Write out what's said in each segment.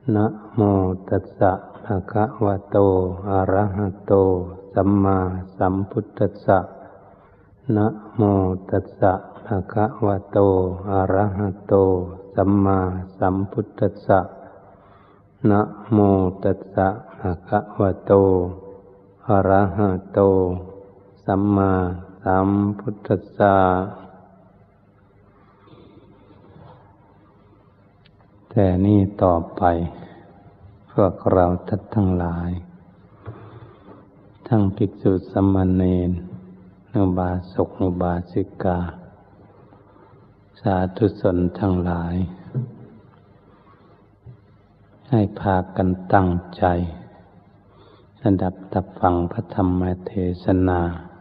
นะโมตัสสะภะคะวะโตอะระหะโตสัมมาสัมพุทธัสสะนะโมตัสสะภะคะวะโตอะระหะโตสัมมาสัมพุทธัสสะนะโมตัสสะภะคะวะโตอะระหะโตสัมมาสัมพุทธัสสะแต่นี่ต่อไปพวกเราท่านทั้งหลายทั้งภิกษุสามเณรอุบาสกอุบาสิกาสาธุชนทั้งหลายให้พากันตั้งใจสดับตับฟังพระธรรมเทศนา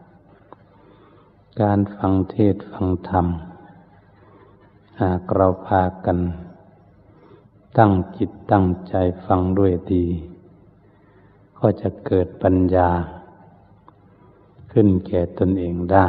การฟังเทศน์ฟังธรรมหากเราพากันตั้งจิตตั้งใจฟังด้วยดีก็จะเกิดปัญญาขึ้นแก่ตนเองได้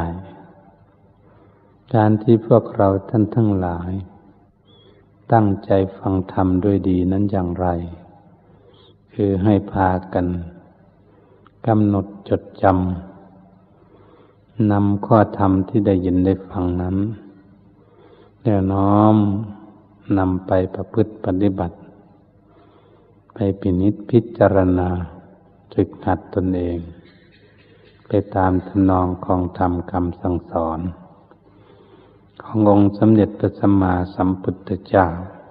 การที่พวกเราท่านทั้งหลายตั้งใจฟังธรรมด้วยดีนั้นอย่างไรคือให้พากันกำหนดจดจำนำข้อธรรมที่ได้ยินได้ฟังนั้นแล้วน้อมนำไปประพฤติปฏิบัติไปพินิจพิจารณาฝึกหัดตนเองไปตามทำนองของธรรมคำสั่งสอนขององค์สมเด็จพระสัมมาสัมพุทธเจ้า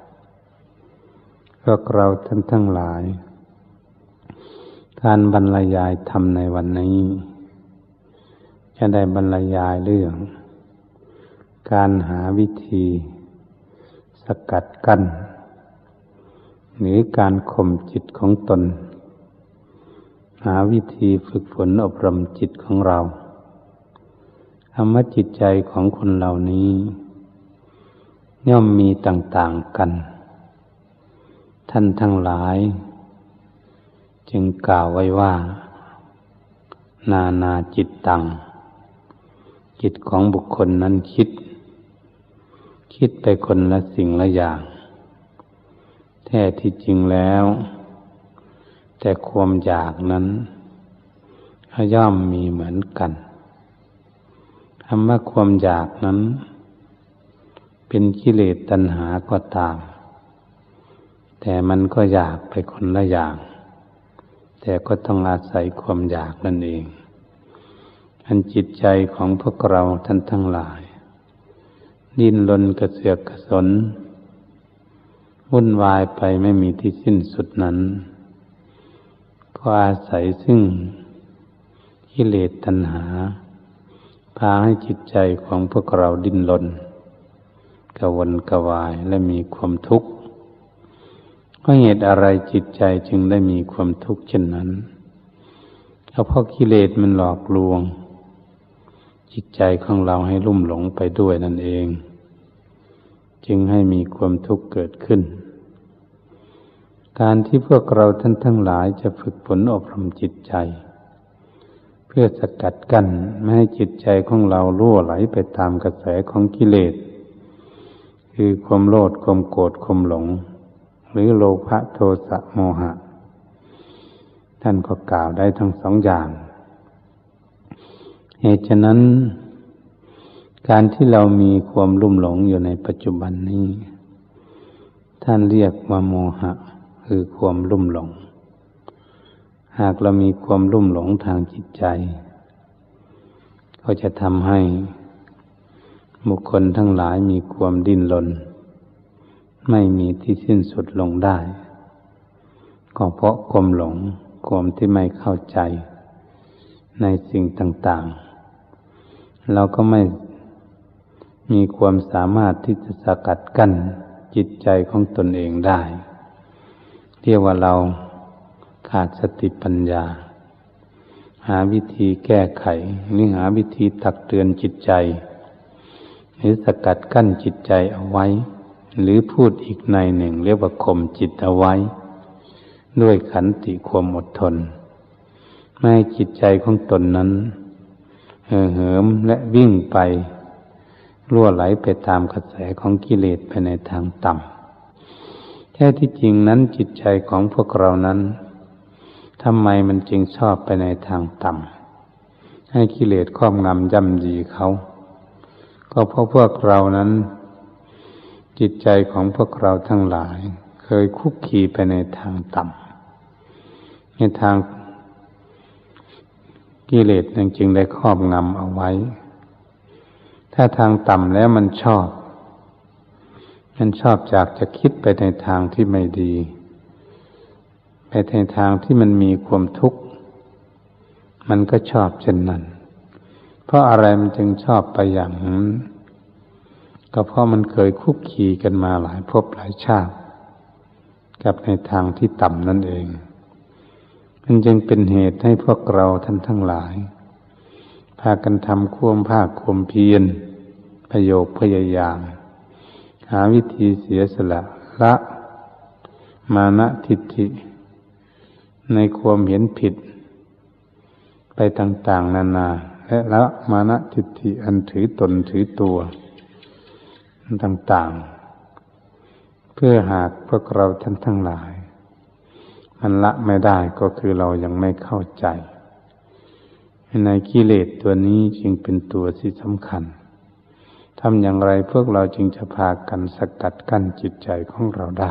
พวกเราท่านทั้งหลายการบรรยายธรรมในวันนี้จะได้บรรยายเรื่องการหาวิธีสกัดกั้นหรือการข่มจิตของตนหาวิธีฝึกฝนอบรมจิตของเราธรรมจิตใจของคนเหล่านี้ย่อมมีต่างๆกันท่านทั้งหลายจึงกล่าวไว้ว่านานาจิตตังจิตของบุคคลนั้นคิดไปคนละสิ่งละอย่างแท้ที่จริงแล้วแต่ความอยากนั้นย่อมมีเหมือนกันคำว่าความอยากนั้นเป็นกิเลสตัณหาก็ตามแต่มันก็อยากไปคนละอย่างแต่ก็ต้องอาศัยความอยากนั่นเองอันจิตใจของพวกเราท่านทั้งหลายดิ้นรนกระเสือกกระสนวุ่นวายไปไม่มีที่สิ้นสุดนั้นก็อาศัยซึ่งกิเลสตัณหาพาให้จิตใจของพวกเราดิ้นรนกระวนกระวายและมีความทุกข์เพราะเหตุอะไรจิตใจจึงได้มีความทุกข์เช่นนั้นก็เพราะกิเลสมันหลอกลวงจิตใจของเราให้ลุ่มหลงไปด้วยนั่นเองจึงให้มีความทุกข์เกิดขึ้นการที่พวกเราท่านทั้งหลายจะฝึกฝนอบรมจิตใจเพื่อสกัดกั้นไม่ให้จิตใจของเราล่วไหลไปตามกระแสของกิเลสคือความโลภความโกรธความหลงหรือโลภะโทสะโมหะท่านก็กล่าวได้ทั้งสองอย่างเหตุฉะนั้นการที่เรามีความลุ่มหลงอยู่ในปัจจุบันนี้ท่านเรียกว่าโมหะคือความลุ่มหลงหากเรามีความลุ่มหลงทางจิตใจก็จะทำให้บุคคลทั้งหลายมีความดิ้นรนไม่มีที่สิ้นสุดลงได้ก็เพราะความหลงความที่ไม่เข้าใจในสิ่งต่างๆเราก็ไม่มีความสามารถที่จะสกัดกั้นจิตใจของตนเองได้เรียกว่าเราขาดสติปัญญาหาวิธีแก้ไขหรือหาวิธีตักเตือนจิตใจหรือสกัดกั้นจิตใจเอาไว้หรือพูดอีกในหนึ่งเรียกว่าข่มจิตเอาไว้ด้วยขันติความอดทนไม่ให้จิตใจของตนนั้นเหิมและวิ่งไปรั่วไหลไปตามกระแสของกิเลสไปในทางต่ำแท้ที่จริงนั้นจิตใจของพวกเรานั้นทำไมมันจึงชอบไปในทางต่ำให้กิเลสครอบงำย่ำยีเขาก็เพราะพวกเรานั้นจิตใจของพวกเราทั้งหลายเคยคุกคีไปในทางต่ำในทางกิเลสจึงได้ครอบงำเอาไว้ถ้าทางต่ำแล้วมันชอบจากจะคิดไปในทางที่ไม่ดีไปในทางที่มันมีความทุกข์มันก็ชอบเช่นนั้นเพราะอะไรมันจึงชอบไปอย่างนั้นก็เพราะมันเคยคุกคีกันมาหลายภพหลายชาติกับในทางที่ต่ำนั่นเองมันจึงเป็นเหตุให้พวกเราท่านทั้งหลายพากันทำความภาคความเพียรพยายามหาวิธีเสียสละละมานะทิฏฐิในความเห็นผิดไปต่างๆนานาและละมานะทิฏฐิอันถือตนถือตัวต่างๆเพื่อหากพวกเราท่านทั้งหลายมันละไม่ได้ก็คือเรายังไม่เข้าใจในกิเลสตัวนี้จึงเป็นตัวที่สำคัญทำอย่างไรพวกเราจึงจะพากันสกัดกั้นจิตใจของเราได้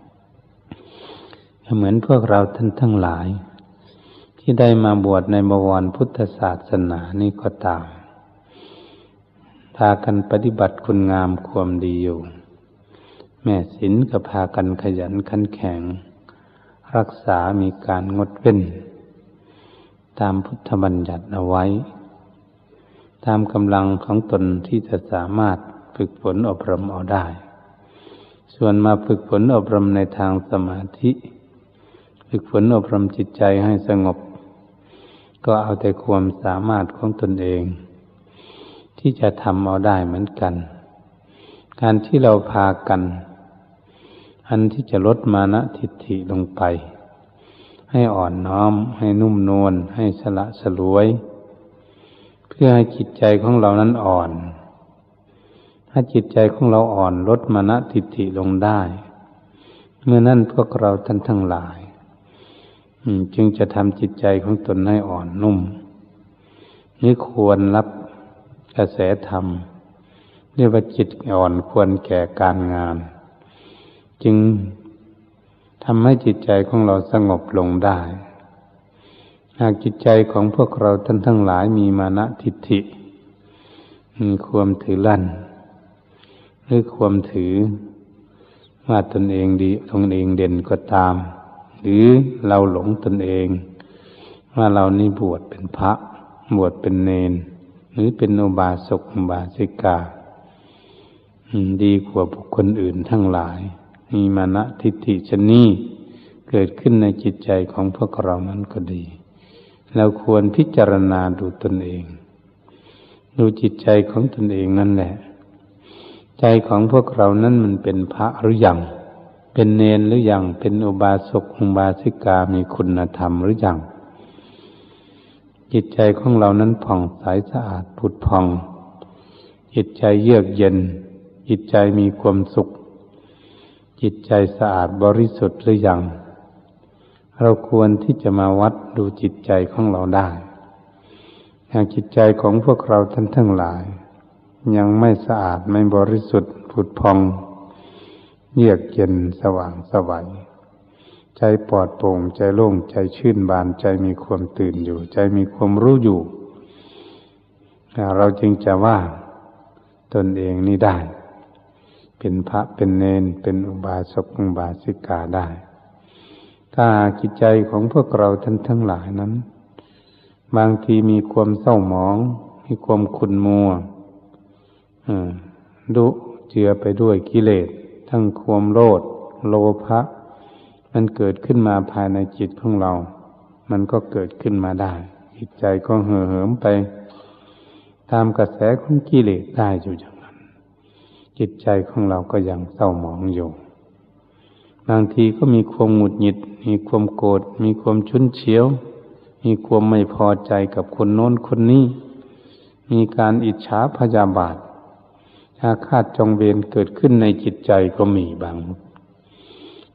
เหมือนพวกเราท่านทั้งหลายที่ได้มาบวชในบวรพุทธศาสนานี่ก็ตามพากันปฏิบัติคุณงามความดีอยู่แม่ศีลก็พากันขยันขันแข็งรักษามีการงดเว้นตามพุทธบัญญัติเอาไว้ตามกำลังของตนที่จะสามารถฝึกฝนอบรมเอาได้ส่วนมาฝึกฝนอบรมในทางสมาธิฝึกฝนอบรมจิตใจให้สงบก็เอาแต่ความสามารถของตนเองที่จะทำเอาได้เหมือนกันการที่เราพากันอันที่จะลดมานะทิฏฐิลงไปให้อ่อนน้อมให้นุ่มนวลให้สละสลวยเพื่อให้จิตใจของเรานั้นอ่อนถ้าจิตใจของเราอ่อนลดมานะทิฏฐิลงได้เมื่อนั้นพวกเราท่านทั้งหลายจึงจะทำจิตใจของตนให้อ่อนนุ่มนี่ควรรับกระแสธรรมเรียกว่าจิตอ่อนควรแก่การงานจึงทำให้จิตใจของเราสงบลงได้หากจิตใจของพวกเราท่านทั้งหลายมีมานะทิฏฐิมีความถือลั่นหรือความถือว่าตนเองดีตนเองเด่นก็ตามหรือเราหลงตนเองว่าเรานี่บวชเป็นพระบวชเป็นเณรหรือเป็นอุบาสกอุบาสิกาดีกว่าบุคคลอื่นทั้งหลายมีมานะทิฏฐิชนี้เกิดขึ้นในจิตใจของพวกเรานั้นก็ดีเราควรพิจารณาดูตนเองดูจิตใจของตนเองนั่นแหละใจของพวกเรานั้นมันเป็นพระหรือยังเป็นเณรหรือยังเป็นอุบาสกอุบาสิกามีคุณธรรมหรือยังจิตใจของเรานั้นผ่องใสสะอาดผุดผ่องจิตใจเยือกเย็นจิตใจมีความสุขจิตใจสะอาดบริสุทธิ์หรือยังเราควรที่จะมาวัดดูจิตใจของเราได้หากจิตใจของพวกเราท่านทั้งหลายยังไม่สะอาดไม่บริสุทธิ์ผุดผ่องเยือกเย็นสว่างไสวใจปลอดโปร่งใจโล่งใจชื่นบานใจมีความตื่นอยู่ใจมีความรู้อยู่เราจึงจะว่าตนเองนี่ได้เป็นพระเป็นเณรเป็นอุบาสกอุบาสิกาได้ถ้าจิตใจของพวกเราท่านทั้งหลายนั้นบางทีมีความเศร้าหมองมีความขุ่นมัวดุเจือไปด้วยกิเลสทั้งความโลภโลภะมันเกิดขึ้นมาภายในจิตของเรามันก็เกิดขึ้นมาได้จิตใจก็เห่อเหิมไปตามกระแสของกิเลสได้อยู่อย่างนั้นจิตใจของเราก็ยังเศร้าหมองอยู่บางทีก็มีความหงุดหงิดมีความโกรธมีความฉุนเฉียวมีความไม่พอใจกับคนโน้นคนนี้มีการอิจฉาพยาบาทอาฆาตจองเวรเกิดขึ้นในจิตใจก็มีบาง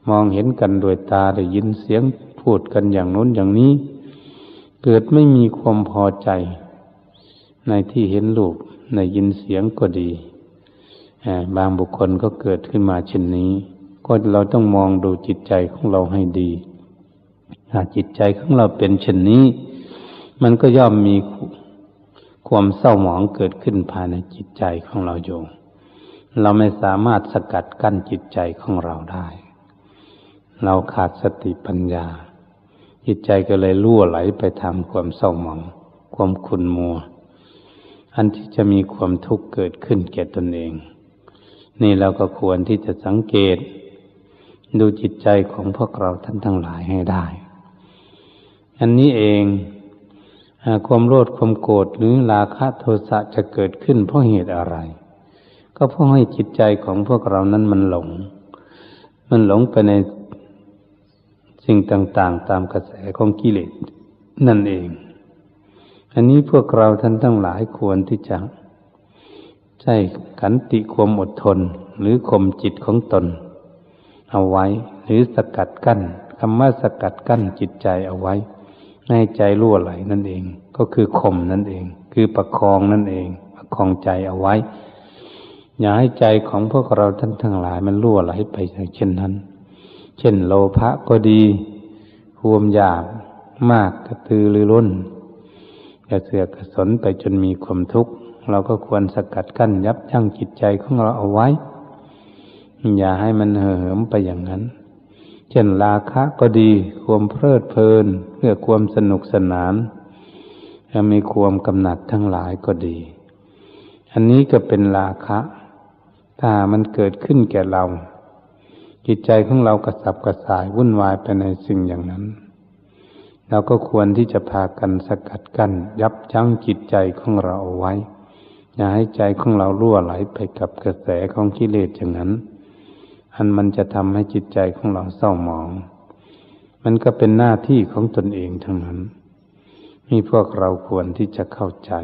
มองเห็นกันด้วยตาได้ยินเสียงพูดกันอย่างโน้นอย่างนี้เกิดไม่มีความพอใจในที่เห็นรูปในยินเสียงก็ดีบางบุคคลก็เกิดขึ้นมาเช่นนี้ก็เราต้องมองดูจิตใจของเราให้ดีถ้าจิตใจของเราเป็นเช่นนี้มันก็ย่อมมีความเศร้าหมองเกิดขึ้นภายในจิตใจของเราอยู่เราไม่สามารถสกัดกั้นจิตใจของเราได้เราขาดสติปัญญาจิตใจก็เลยรั่วไหลไปทำความเศร้าหมองความขุ่นมัวอันที่จะมีความทุกข์เกิดขึ้นแก่ตนเองนี่เราก็ควรที่จะสังเกตดูจิตใจของพวกเราท่านทั้งหลายให้ได้อันนี้เองความโลภความโกรธหรือราคะโทสะจะเกิดขึ้นเพราะเหตุอะไรก็เพราะให้จิตใจของพวกเรานั้นมันหลงไปในสิ่งต่างๆตามกระแสของกิเลสนั่นเองอันนี้พวกเราท่านทั้งหลายควรที่จะใช้ขันติความอดทนหรือข่มจิตของตนเอาไว้หรือสกัดกั้นคำว่าสกัดกั้นจิตใจเอาไว้ให้ใจรั่วไหลนั่นเองก็คือข่มนั่นเองคือประคองนั่นเองประคองใจเอาไว้อย่าให้ใจของพวกเราท่านทั้งหลายมันรั่วไหลไปเช่นนั้นเช่นโลภะก็ดีความอยากมากกระตือรือร้นกระเสือกกระสนไปจนมีความทุกข์เราก็ควรสกัดกั้นยับยั้งจิตใจของเราเอาไว้อย่าให้มันเห่อเหิมไปอย่างนั้นเช่นราคะก็ดีความเพลิดเพลินเพื่อความสนุกสนานและมีความกำหนัดทั้งหลายก็ดีอันนี้ก็เป็นราคะถ้ามันเกิดขึ้นแก่เราจิตใจของเรากระสับกระส่ายวุ่นวายไปในสิ่งอย่างนั้นเราก็ควรที่จะพากันสกัดกั้นยับยั้งจิตใจของเราเอาไว้อย่าให้ใจของเรารั่วไหลไปกับกระแสของกิเลสอย่างนั้นอันมันจะทำให้จิตใจของเราเศร้าหมองมันก็เป็นหน้าที่ของตนเองทั้งนั้นนี่พวกเราควรที่จะเข้าใจ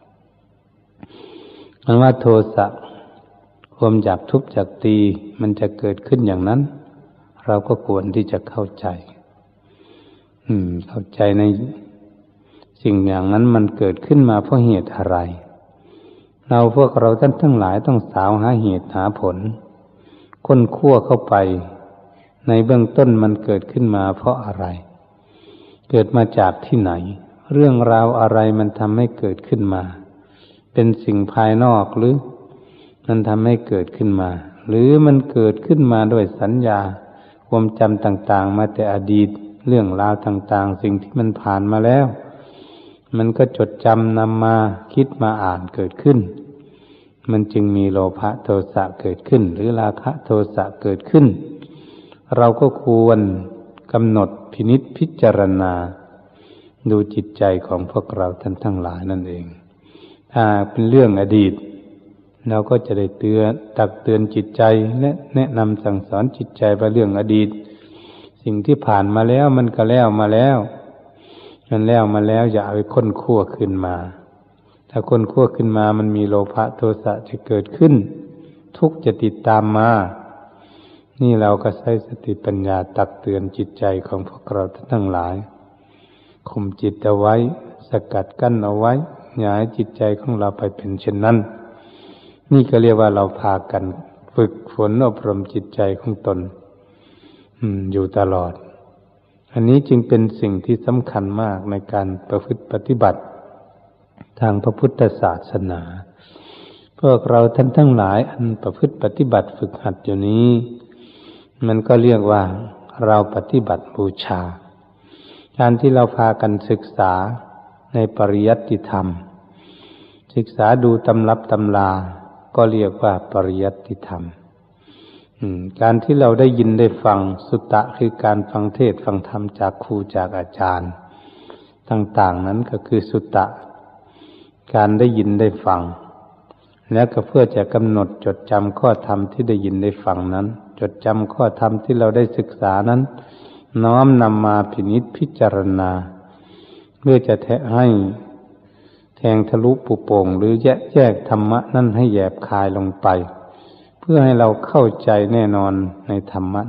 มันว่าโทสะความอยากทุบอยากตีมันจะเกิดขึ้นอย่างนั้นเราก็ควรที่จะเข้าใจเข้าใจในสิ่งอย่างนั้นมันเกิดขึ้นมาเพราะเหตุอะไรพวกเราท่านทั้งหลายต้องสาวหาเหตุหาผลค้นคว้าเข้าไปในเบื้องต้นมันเกิดขึ้นมาเพราะอะไรเกิดมาจากที่ไหนเรื่องราวอะไรมันทำให้เกิดขึ้นมาเป็นสิ่งภายนอกหรือมันทำให้เกิดขึ้นมาหรือมันเกิดขึ้นมาด้วยสัญญาความจำต่างๆมาแต่อดีตเรื่องราวต่างๆสิ่งที่มันผ่านมาแล้วมันก็จดจำนำมาคิดมาอ่านเกิดขึ้นมันจึงมีโลภะโทสะเกิดขึ้นหรือราคะโทสะเกิดขึ้นเราก็ควรกำหนดพินิจพิจารณาดูจิตใจของพวกเราท่านทั้งหลายนั่นเองถ้าเป็นเรื่องอดีตเราก็จะได้ตักเตือนจิตใจและแนะนำสั่งสอนจิตใจว่าเรื่องอดีตสิ่งที่ผ่านมาแล้วมันก็แล้วมาแล้วมันแล้วมาแล้วอย่าเอาไปค้นคว้าขึ้นมาถ้าค้นคว้าขึ้นมามันมีโลภะโทสะจะเกิดขึ้นทุกข์จะติดตามมานี่เราก็ใช้สติปัญญาตักเตือนจิตใจของพวกเราทั้งหลายข่มจิตเอาไว้สกัดกั้นเอาไว้อย่าให้จิตใจของเราไปเป็นเช่นนั้นนี่ก็เรียกว่าเราพากันฝึกฝนอบรมจิตใจของตนอยู่ตลอดอันนี้จึงเป็นสิ่งที่สำคัญมากในการประพฤติปฏิบัติทางพระพุทธศาสนาพวกเราท่านทั้งหลายอันประพฤติปฏิบัติฝึกหัดอยู่นี้มันก็เรียกว่าเราปฏิบัติบูชาการที่เราพากันศึกษาในปริยัติธรรมศึกษาดูตำรับตำราก็เรียกว่าปริยัติธรรมการที่เราได้ยินได้ฟังสุตตะคือการฟังเทศน์ฟังธรรมจากครูจากอาจารย์ต่างๆนั้นก็คือสุตตะการได้ยินได้ฟังแล้วก็เพื่อจะกำหนดจดจำข้อธรรมที่ได้ยินได้ฟังนั้นจดจำข้อธรรมที่เราได้ศึกษานั้นน้อมนำมาพินิจพิจารณาเพื่อจะให้แทงทะลุปุโป่งหรือแยกธรรมะนั้นให้แยบคายลงไปเพื่อให้เราเข้าใจแน่นอนในธรรมะนั้น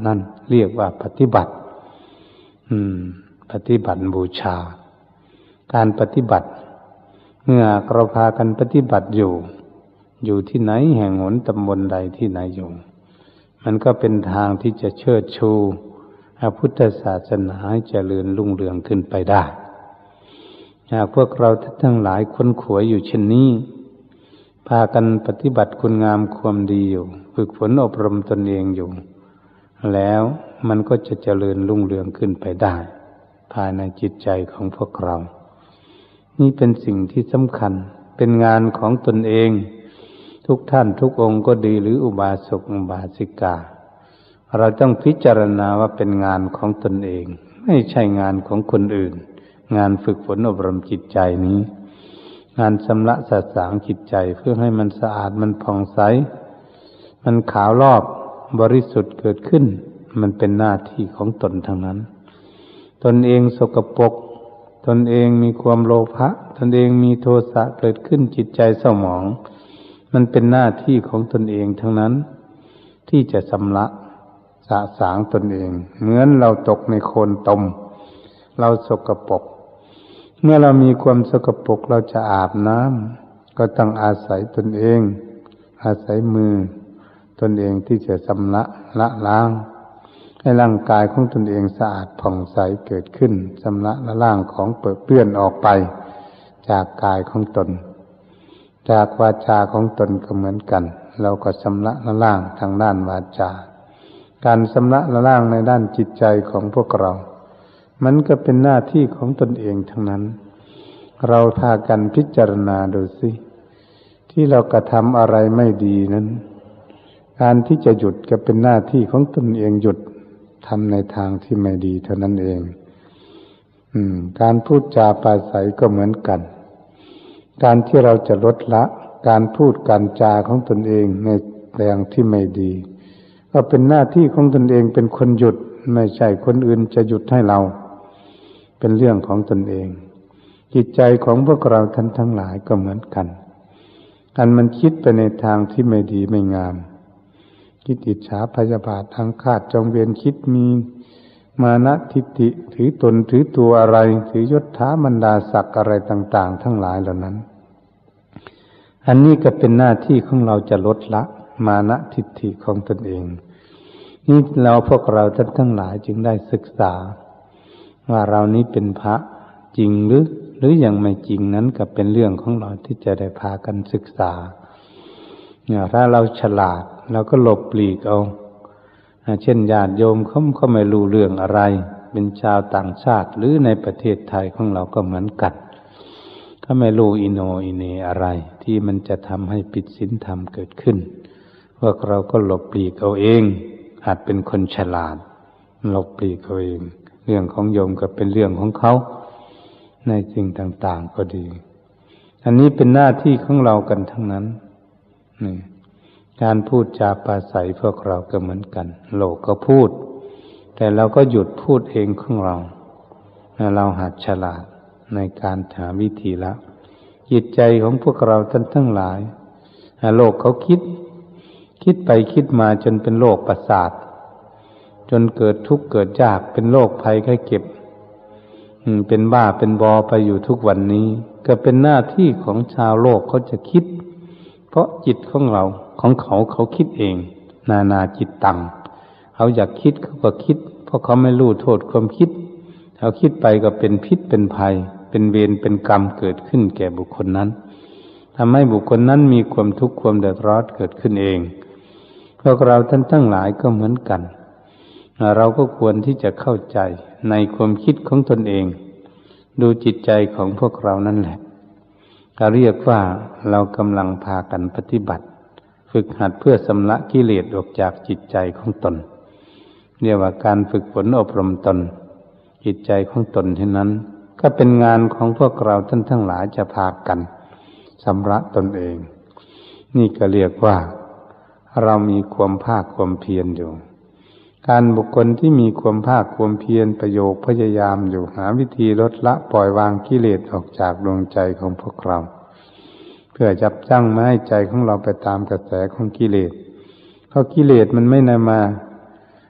เรียกว่าปฏิบัติปฏิบัติบูชาการปฏิบัติเมื่อเราพากันปฏิบัติอยู่ที่ไหนแห่งหนตำบลใดที่ไหนอยู่มันก็เป็นทางที่จะเชิดชูพระพุทธศาสนาให้เจริญรุ่งเรืองขึ้นไปได้หากพวกเราทั้งหลายค้นขวยอยู่เช่นนี้พากันปฏิบัติคุณงามความดีอยู่ฝึกฝนอบรมตนเองอยู่แล้วมันก็จะเจริญรุ่งเรืองขึ้นไปได้ภายในจิตใจของพวกเรานี่เป็นสิ่งที่สำคัญเป็นงานของตนเองทุกท่านทุกองค์ก็ดีหรืออุบาสกอุบาสิกาเราต้องพิจารณาว่าเป็นงานของตนเองไม่ใช่งานของคนอื่นงานฝึกฝนอบรมจิตใจนี้งานชำระสะสางจิตใจเพื่อให้มันสะอาดมันผ่องใสมันขาวรอบบริสุทธิ์เกิดขึ้นมันเป็นหน้าที่ของตนทั้งนั้นตนเองสกปรกตนเองมีความโลภะตนเองมีโทสะเกิดขึ้นจิตใจเศร้าหมองมันเป็นหน้าที่ของตนเองทั้งนั้นที่จะชำระสะสางตนเองเหมือนเราตกในโคลนตมเราสกปรกเมื่อเรามีความสกปรกเราจะอาบน้ำก็ต้องอาศัยตนเองอาศัยมือตนเองที่จะชำระละล้างให้ร่างกายของตนเองสะอาดผ่องใสเกิดขึ้นชำระละล้างของเปื้อนออกไปจากกายของตนจากวาจาของตนก็เหมือนกันเราก็ชำระละล้างทางด้านวาจาการชำระละล้างในด้านจิตใจของพวกเรามันก็เป็นหน้าที่ของตนเองทั้งนั้นเราพากันพิจารณาดูสิที่เรากระทำอะไรไม่ดีนั้นการที่จะหยุดก็เป็นหน้าที่ของตนเองหยุดทำในทางที่ไม่ดีเท่านั้นเองการพูดจาปราศัยก็เหมือนกันการที่เราจะลดละการพูดการจาของตนเองในแรงที่ไม่ดีก็เป็นหน้าที่ของตนเองเป็นคนหยุดไม่ใช่คนอื่นจะหยุดให้เราเป็นเรื่องของตนเองจิตใจของพวกเราท่านทั้งหลายก็เหมือนกันการมันคิดไปในทางที่ไม่ดีไม่งามคิดอิจฉาพยาบาทอาฆาตจองเวรคิดมีมานะทิฏฐิถือตนถือตัวอะไรถือยศถาบรรดาศักดิ์อะไรต่างๆทั้งหลายเหล่านั้นอันนี้ก็เป็นหน้าที่ของเราจะลดละมานะทิฏฐิของตนเองนี่เราพวกเราท่านทั้งหลายจึงได้ศึกษาว่าเรานี้เป็นพระจริงหรือยังไม่จริงนั้นก็เป็นเรื่องของเราที่จะได้พากันศึกษาถ้าเราฉลาดเราก็หลบหลีกเอาเช่นญาติโยมเขาไม่รู้เรื่องอะไรเป็นชาวต่างชาติหรือในประเทศไทยของเราก็เหมือนกันเขาไม่รู้อิโนอิเนอะไรที่มันจะทำให้ผิดศีลธรรมเกิดขึ้นพวกเราก็หลบหลีกเอาเองอาจเป็นคนฉลาดหลบหลีกเอาเองเรื่องของโยมก็เป็นเรื่องของเขาในสิ่งต่างๆก็ดีอันนี้เป็นหน้าที่ของเรากันทั้งนั้นนี่การพูดจาปราศัยพวกเราก็เหมือนกันโลกก็พูดแต่เราก็หยุดพูดเองของเราเราหัดฉลาดในการหาวิธีละจิตใจของพวกเราท่านทั้งหลายโลกเขาคิดไปคิดมาจนเป็นโรคประสาทจนเกิดทุกข์เกิดยากเป็นโรคภัยไข้เจ็บเป็นบ้าเป็นบอไปอยู่ทุกวันนี้ก็เป็นหน้าที่ของชาวโลกเขาจะคิดเพราะจิตของเราของเขาคิดเองนาจิตตังเขาอยากคิดเขาก็คิดเพราะเขาไม่รู้โทษความคิดเขาคิดไปก็เป็นพิษเป็นภัยเป็นเวรเป็นกรรมเกิดขึ้นแก่บุคคลนั้นทำให้บุคคลนั้นมีความทุกข์ความเดือดร้อนเกิดขึ้นเองพวกเราท่านทั้งหลายก็เหมือนกันเราก็ควรที่จะเข้าใจในความคิดของตนเองดูจิตใจของพวกเรานั่นแหละก็เรียกว่าเรากำลังพากันปฏิบัติฝึกหัดเพื่อชำระกิเลสออกจากจิตใจของตนเรียกว่าการฝึกฝนอบรมตนจิตใจของตนเท่านั้นก็เป็นงานของพวกเราท่านทั้งหลายจะพากันชำระตนเองนี่ก็เรียกว่าเรามีความภาคความเพียรอยู่การบุคคลที่มีความภาคความเพียรประโยชน์พยายามอยู่หาวิธีลดละปล่อยวางกิเลสออกจากดวงใจของพวกเราเพื่อจับจั้งไม่ให้ใจของเราไปตามกระแสของกิเลสเพราะกิเลสมันไม่นำมา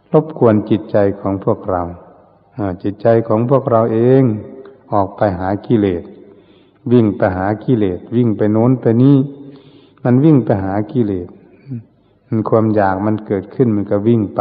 รบกวนจิตใจของพวกเราจิตใจของพวกเราเองออกไปหากิเลสวิ่งไปหากิเลสวิ่งไปโน้นไปนี่มันวิ่งไปหากิเลสมันความอยากมันเกิดขึ้นมันก็วิ่งไป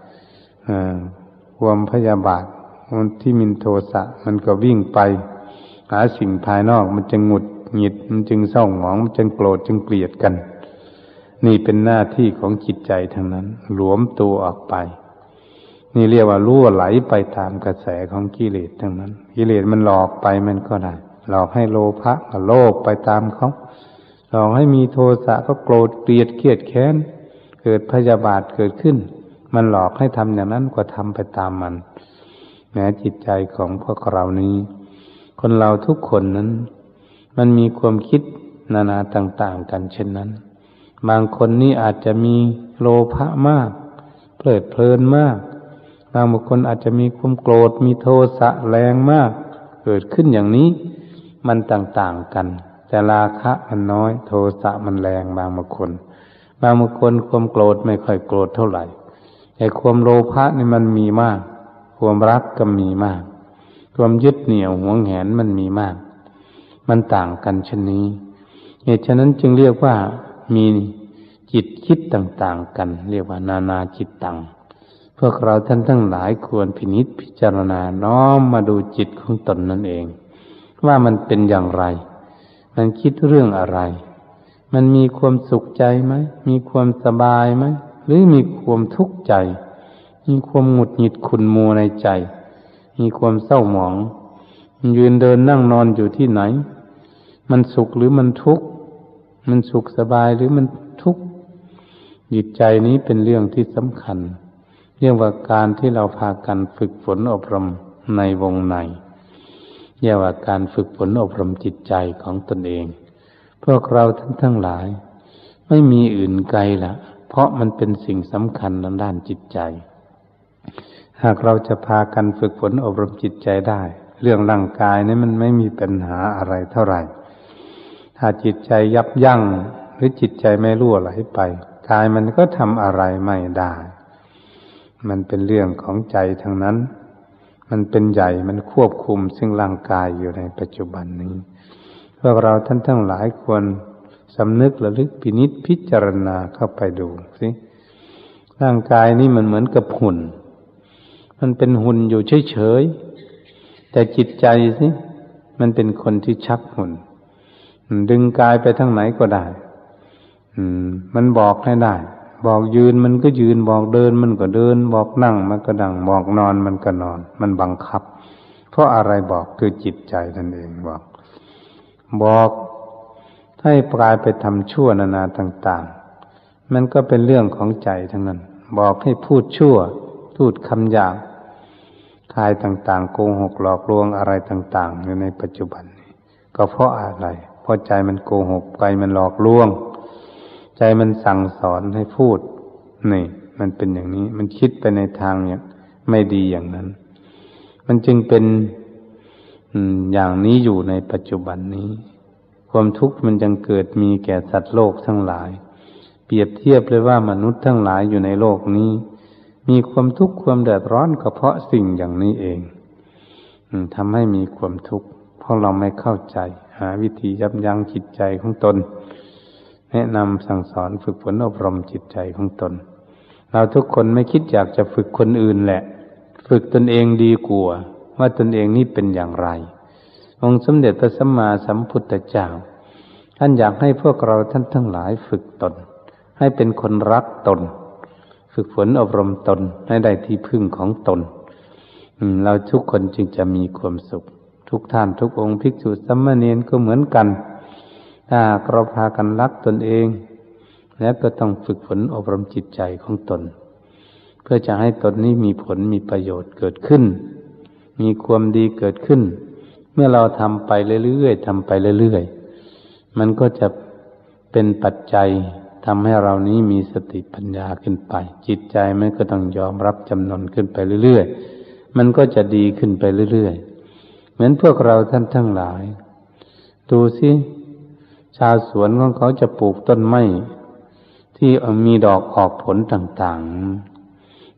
ความพยาบาทที่มินโทสะมันก็วิ่งไปหาสิ่งภายนอกมันจึงหงุดหงิดมันจึงเศร้าหมองมันจึงโกรธจึงเกลียดกันนี่เป็นหน้าที่ของจิตใจทั้งนั้นหลวมตัวออกไปนี่เรียกว่ารั่วไหลไปตามกระแสของกิเลสทั้งนั้นกิเลสมันหลอกไปมันก็ได้หลอกให้โลภะก็โลภไปตามเขาหลอกให้มีโทสะก็โกรธเกลียดเกลียดแค้นเกิดพยาบาทเกิดขึ้นมันหลอกให้ทำอย่างนั้นก็ทำไปตามมันแม้จิตใจของพวกเรานี้คนเราทุกคนนั้นมันมีความคิดนานาต่างๆกันเช่นนั้นบางคนนี่อาจจะมีโลภะมากเพลิดเพลินมากบางบุคคลอาจจะมีความโกรธมีโทสะแรงมากเกิดขึ้นอย่างนี้มันต่างๆกันแต่ราคะมันน้อยโทสะมันแรงบางบุคคลความโกรธไม่ค่อยโกรธเท่าไหร่แต่ความโลภะนี่มันมีมากความรักก็มีมากความยึดเหนี่ยวหวงแหนมันมีมากมันต่างกันเช่นนี้เหตุฉะนั้นจึงเรียกว่ามีจิตคิดต่างๆกันเรียกว่านานาจิตตังพวกเราท่านทั้งหลายควรพินิจพิจารณาน้อมมาดูจิตของตนนั่นเองว่ามันเป็นอย่างไรมันคิดเรื่องอะไรมันมีความสุขใจไหมมีความสบายไหมหรือมีความทุกข์ใจมีความหงุดหงิดขุ่นมัวในใจมีความเศร้าหมองมันยืนเดินนั่งนอนอยู่ที่ไหนมันสุขหรือมันทุกข์มันสุขสบายหรือมันทุกข์จิตใจนี้เป็นเรื่องที่สำคัญเรียกว่าการที่เราพากันฝึกฝนอบรมในวงในเรียกว่าการฝึกฝนอบรมจิตใจของตนเองพวกเราทั้งหลายไม่มีอื่นไกลละเพราะมันเป็นสิ่งสำคัญในด้านจิตใจหากเราจะพากันฝึกฝนอบรมจิตใจได้เรื่องร่างกายนี่มันไม่มีปัญหาอะไรเท่าไหร่ถ้าจิตใจยับยั้งหรือจิตใจไม่รั่วไหลไปกายมันก็ทำอะไรไม่ได้มันเป็นเรื่องของใจทั้งนั้นมันเป็นใหญ่มันควบคุมซึ่งร่างกายอยู่ในปัจจุบันนี้พวกเราท่านทั้งหลายควรสำนึกระลึกพินิจพิจารณาเข้าไปดูสิร่างกายนี้มันเหมือนกับหุ่นมันเป็นหุ่นอยู่เฉยๆแต่จิตใจสิมันเป็นคนที่ชักหุ่นดึงกายไปทางไหนก็ได้มันบอกให้ได้บอกยืนมันก็ยืนบอกเดินมันก็เดินบอกนั่งมันก็นั่งบอกนอนมันก็นอนมันบังคับเพราะอะไรบอกคือจิตใจนั่นเองบอกให้กายไปทำชั่วนานาต่างๆมันก็เป็นเรื่องของใจทั้งนั้นบอกให้พูดชั่วพูดคำหยาบกายต่างๆโกหกหลอกลวงอะไรต่างๆอยู่ในปัจจุบันนี้ก็เพราะอะไรเพราะใจมันโกหกใจมันหลอกลวงใจมันสั่งสอนให้พูดนี่มันเป็นอย่างนี้มันคิดไปในทางเนี่ยไม่ดีอย่างนั้นมันจึงเป็นอย่างนี้อยู่ในปัจจุบันนี้ความทุกข์มันจึงเกิดมีแก่สัตว์โลกทั้งหลายเปรียบเทียบเลยว่ามนุษย์ทั้งหลายอยู่ในโลกนี้มีความทุกข์ความเดือดร้อนก็เพราะสิ่งอย่างนี้เองทำให้มีความทุกข์เพราะเราไม่เข้าใจหาวิธียับยั้งจิตใจของตนแนะนำสั่งสอนฝึกฝนอบรมจิตใจของตนเราทุกคนไม่คิดอยากจะฝึกคนอื่นแหละฝึกตนเองดีกว่าว่าตนเองนี่เป็นอย่างไรองค์สมเด็จพระสัมมาสัมพุทธเจ้าท่านอยากให้พวกเราท่านทั้งหลายฝึกตนให้เป็นคนรักตนฝึกฝนอบรมตนให้ได้ที่พึ่งของตนเราทุกคนจึงจะมีความสุขทุกท่านทุกองค์ภิกษุสามเณรก็เหมือนกันถ้าเราพากันรักตนเองแล้วก็ต้องฝึกฝนอบรมจิตใจของตนเพื่อจะให้ตนนี้มีผลมีประโยชน์เกิดขึ้นมีความดีเกิดขึ้นเมื่อเราทำไปเรื่อยๆทำไปเรื่อยๆมันก็จะเป็นปัจจัยทำให้เรานี้มีสติปัญญาขึ้นไปจิตใจมันก็ต้องยอมรับจำนนขึ้นไปเรื่อยๆมันก็จะดีขึ้นไปเรื่อยๆเหมือนพวกเราท่านทั้งหลายดูสิชาวสวนของเขาจะปลูกต้นไม้ที่มีดอกออกผลต่างๆ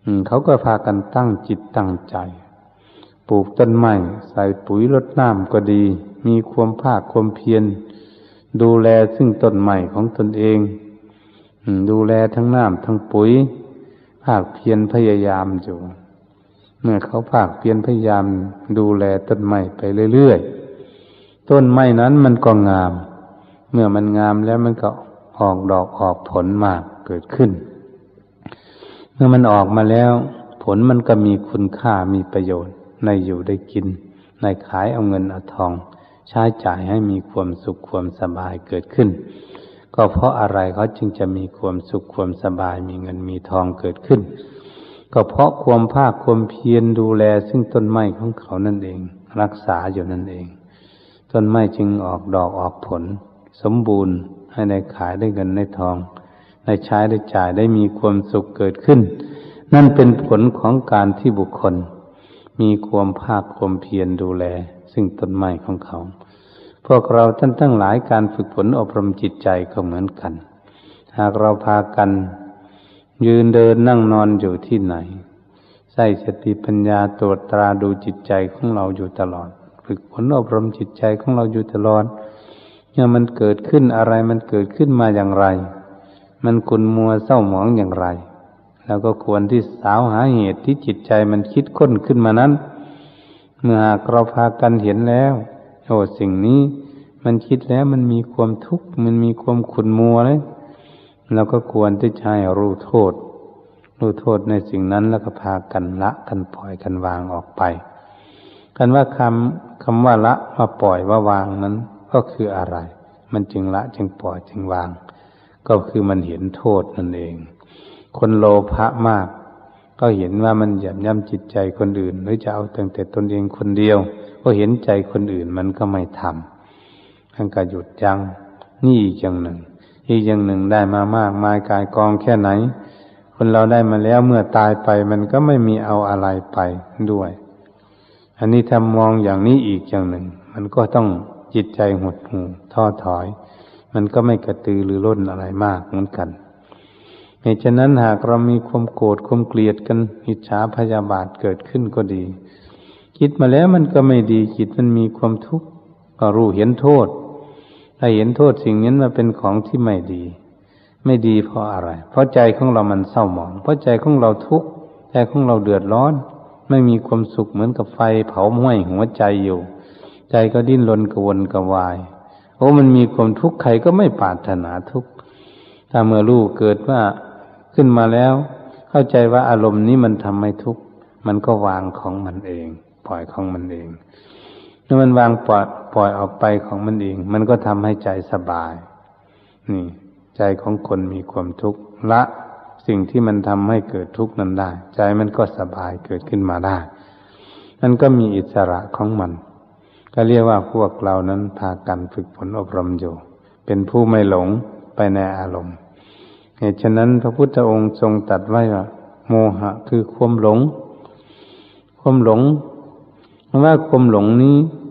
เขาก็พากันตั้งจิตตั้งใจปลูกต้นไม้ใส่ปุ๋ยรดน้ำก็ดีมีความภาคความเพียรดูแลซึ่งต้นไม้ของตนเองดูแลทั้งน้ำทั้งปุ๋ยภาคเพียรพยายามอยู่เมื่อเขาภาคเพียรพยายามดูแลต้นไม้ไปเรื่อยๆต้นไม้นั้นมันก็งามเมื่อมันงามแล้วมันก็ออกดอกออกผลมากเกิดขึ้นเมื่อมันออกมาแล้วผลมันก็มีคุณค่ามีประโยชน์ในอยู่ได้กินในขายเอาเงินเอาทองใช้จ่ายให้มีความสุขความสบายเกิดขึ้นก็เพราะอะไรเขาจึงจะมีความสุขความสบายมีเงินมีทองเกิดขึ้นก็เพราะความภาคความเพียรดูแลซึ่งต้นไม้ของเขานั่นเองรักษาอยู่นั่นเองต้นไม้จึงออกดอกออกผลสมบูรณ์ให้ได้ขายได้เงินได้ทองได้ใช้ได้จ่ายได้มีความสุขเกิดขึ้นนั่นเป็นผลของการที่บุคคลมีความภาคความเพียรดูแลซึ่งต้นไม้ของเขาพวกเราท่านทั้งหลายการฝึกฝนอบรมจิตใจก็เหมือนกันหากเราพากันยืนเดินนั่งนอนอยู่ที่ไหนใส่สติปัญญาตรวจตราดูจิตใจของเราอยู่ตลอดฝึกฝนอบรมจิตใจของเราอยู่ตลอดเมื่อมันเกิดขึ้นอะไรมันเกิดขึ้นมาอย่างไรมันขุ่นมัวเศร้าหมองอย่างไรแล้วก็ควรที่สาวหาเหตุที่จิตใจมันคิดค้นขึ้นมานั้นเมื่อหากเราพากันเห็นแล้วโอ้สิ่งนี้มันคิดแล้วมันมีความทุกข์มันมีความขุ่นมัวเลยเราก็ควรที่จะให้รู้โทษในสิ่งนั้นแล้วก็พากันละกันปล่อยกันวางออกไปกันว่าคำว่าละมาปล่อยว่าวางนั้นก็คืออะไรมันจึงละจึงปล่อยจึงวางก็คือมันเห็นโทษนั่นเองคนโลภะมากก็เห็นว่ามันเหยียบย่ำจิตใจคนอื่นหรือจะเอาแต่ตนเองคนเดียวก็เห็นใจคนอื่นมันก็ไม่ทำท่านก็หยุดยั้งนี่อีกอย่างหนึ่งได้มามากมายกายกองแค่ไหนคนเราได้มาแล้วเมื่อตายไปมันก็ไม่มีเอาอะไรไปด้วยอันนี้ถ้ามองอย่างนี้อีกอย่างหนึ่งมันก็ต้องจิตใจหดหู่ท้อถอยมันก็ไม่กระตือรือร้นอะไรมากเหมือนกันเหตุฉะนั้นหากเรามีความโกรธความเกลียดกันอิจฉาพยาบาทเกิดขึ้นก็ดีคิดมาแล้วมันก็ไม่ดีจิตมันมีความทุกข์ก็รู้เห็นโทษถ้าเห็นโทษสิ่งนั้นมาเป็นของที่ไม่ดีเพราะอะไรเพราะใจของเรามันเศร้าหมองเพราะใจของเราทุกข์ใจของเราเดือดร้อนไม่มีความสุขเหมือนกับไฟเผาไหม้หัวใจอยู่ใจก็ดิ้นรนกระวนกระวายมันมีความทุกข์ใครก็ไม่ปรารถนาทุกข์ถ้าเมื่อรู้เกิดว่าขึ้นมาแล้วเข้าใจว่าอารมณ์นี้มันทำให้ทุกข์มันก็วางของมันเองปล่อยของมันเองเมื่อมันวางปล่อยออกไปของมันเองมันก็ทำให้ใจสบายนี่ใจของคนมีความทุกข์ละสิ่งที่มันทำให้เกิดทุกข์นั้นได้ใจมันก็สบายเกิดขึ้นมาได้มันก็มีอิสระของมันก็เรียกว่าพวกเรานั้นพากันฝึกฝนอบรมอยู่เป็นผู้ไม่หลงไปในอารมณ์เหตุฉะนั้นพระพุทธองค์ทรงตรัสไว้ว่าโมหะคือความหลงเพราะว่าความหลงนี้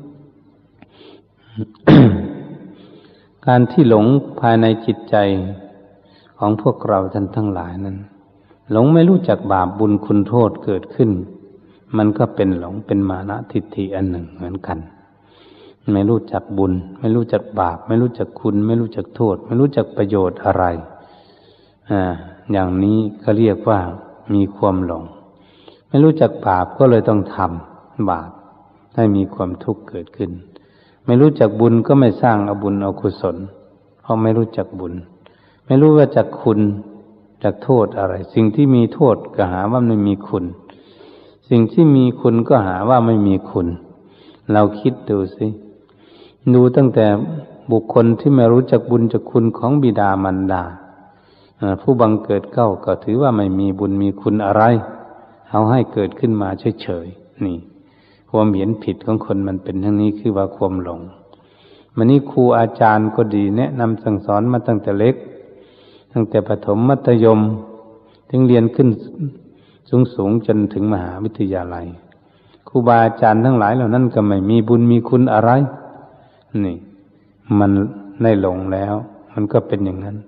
การที่หลงภายในจิตใจของพวกเราท่านทั้งหลายนั้นหลงไม่รู้จักบาปบุญคุณโทษเกิดขึ้นมันก็เป็นหลงเป็นมานะทิฏฐิอันหนึ่งเหมือนกันไม่รู้จักบุญไม่รู้จักบาปไม่รู้จักคุณไม่รู้จักโทษไม่รู้จักประโยชน์อะไรอย่างนี้ก็เรียกว่ามีความหลงไม่รู้จักบาปก็เลยต้องทำบาปให้มีความทุกข์เกิดขึ้นไม่รู้จักบุญก็ไม่สร้างเอาบุญเอากุศลเพราะไม่รู้จักบุญไม่รู้ว่าจักคุณจักโทษอะไรสิ่งที่มีโทษก็หาว่าไม่มีคุณสิ่งที่มีคุณก็หาว่าไม่มีคุณเราคิดดูสิดูตั้งแต่บุคคลที่ไม่รู้จักบุญจักคุณของบิดามารดาผู้บังเกิดเก้าก็ถือว่าไม่มีบุญมีคุณอะไรเอาให้เกิดขึ้นมาเฉยๆนี่ความเห็นผิดของคนมันเป็นอย่างนี้คือว่าความหลงมันนี่ครูอาจารย์ก็ดีแนะนำสั่งสอนมาตั้งแต่เล็กตั้งแต่ประถมมัธยมถึงเรียนขึ้นสูงจนถึงมหาวิทยาลัยครูบาอาจารย์ทั้งหลายเหล่านั้นก็ไม่มีบุญมีคุณอะไรนี่มันได้หลงแล้วมันก็เป็นอย่างนั้น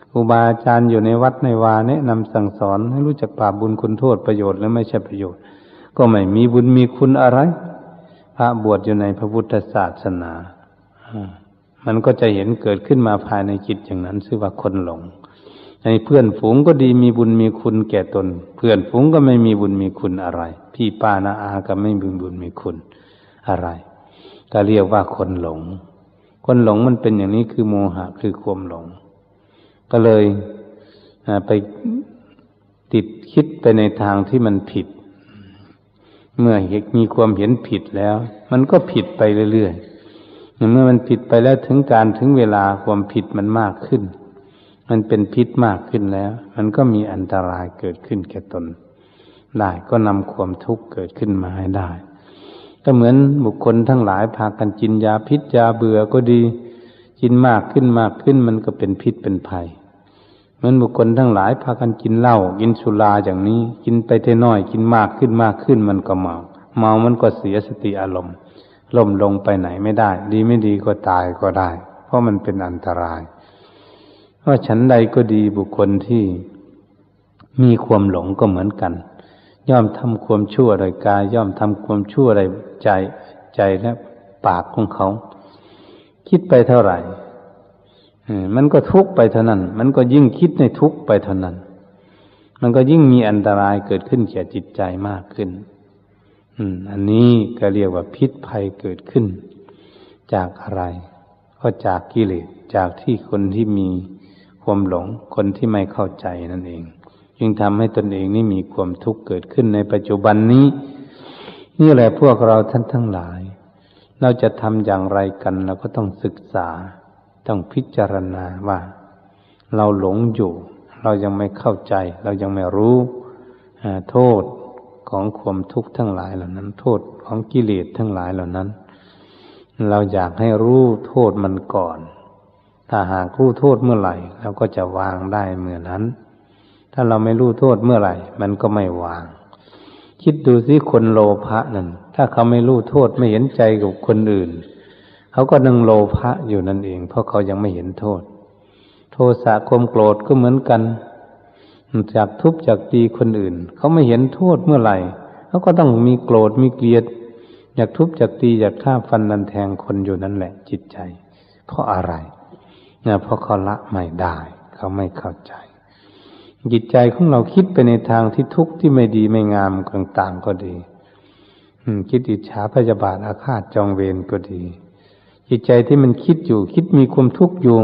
ครูบาอาจารย์อยู่ในวัดในวาแนะนำสั่งสอนให้รู้จักบาปบุญคุณโทษประโยชน์และไม่ใช่ประโยชน์ก็ไม่มีบุญมีคุณอะไรพระบวชอยู่ในพระพุทธศาสนามันก็จะเห็นเกิดขึ้นมาภายในจิตอย่างนั้นชื่อว่าคนหลงในเพื่อนฝูงก็ดีมีบุญมีคุณแก่ตนเพื่อนฝูงก็ไม่มีบุญมีคุณอะไรพี่ป้าน้าอาก็ไม่มีบุญมีคุณอะไรก็เรียกว่าคนหลงคนหลงมันเป็นอย่างนี้คือโมหะคือความหลงก็เลยไปติดคิดไปในทางที่มันผิดเมื่อมีความเห็นผิดแล้วมันก็ผิดไปเรื่อยๆเมื่อมันผิดไปแล้วถึงเวลาความผิดมันมากขึ้นมันเป็นพิษมากขึ้นแล้วมันก็มีอันตรายเกิดขึ้นแก่ตนได้ก็นำความทุกข์เกิดขึ้นมาให้ได้ก็เหมือนบุคคลทั้งหลายพากันกินยาพิษยาเบื่อก็ดีกินมากขึ้นมันก็เป็นพิษเป็นภัยเหมือนบุคคลทั้งหลายพากันกินเหล้ากินสุราอย่างนี้กินไปเท่าน้อยกินมากขึ้นมันก็เมามันก็เสียสติอารมณ์ล่มลงไปไหนไม่ได้ดีไม่ดีก็ตายก็ได้เพราะมันเป็นอันตรายเพราะฉันใดก็ดีบุคคลที่มีความหลงก็เหมือนกันย่อมทำความชั่วโดยกายย่อมทำความชั่วโดยใจและปากของเขาคิดไปเท่าไหร่มันก็ทุกข์ไปเท่านั้นมันก็ยิ่งคิดในทุกข์ไปเท่านั้นมันก็ยิ่งมีอันตรายเกิดขึ้นแก่จิตใจมากขึ้นอันนี้ก็เรียกว่าพิษภัยเกิดขึ้นจากอะไรก็จากกิเลสจากที่คนที่มีความหลงคนที่ไม่เข้าใจนั่นเองจึงทำให้ตนเองนี่มีความทุกข์เกิดขึ้นในปัจจุบันนี้นี่แหละพวกเราท่านทั้งหลายเราจะทำอย่างไรกันเราก็ต้องศึกษาต้องพิจารณาว่าเราหลงอยู่เรายังไม่เข้าใจเรายังไม่รู้โทษของความทุกข์ทั้งหลายเหล่านั้นโทษของกิเลสทั้งหลายเหล่านั้นเราอยากให้รู้โทษมันก่อนถ้าหากรู้โทษเมื่อไหร่เราก็จะวางได้เมื่อนั้นถ้าเราไม่รู้โทษเมื่อไหร่มันก็ไม่วางคิดดูสิคนโลภะนั่นถ้าเขาไม่รู้โทษไม่เห็นใจกับคนอื่นเขาก็นึงโลภะอยู่นั่นเองเพราะเขายังไม่เห็นโทษโทสะความโกรธก็เหมือนกันจากทุบจากตีคนอื่นเขาไม่เห็นโทษเมื่อไหร่เขาก็ต้องมีโกรธมีเกลียดอยากทุบจากตีอยากฆ่าฟันนันแทงคนอยู่นั่นแหละจิตใจเพราะอะไรเพราะเขาละไม่ได้เขาไม่เข้าใจจิตใจของเราคิดไปในทางที่ทุกข์ที่ไม่ดีไม่งามต่างๆก็ดีคิดอิจฉาพยาบาทอาฆาตจองเวรก็ดีจิตใจที่มันคิดอยู่คิดมีความทุกข์อยู่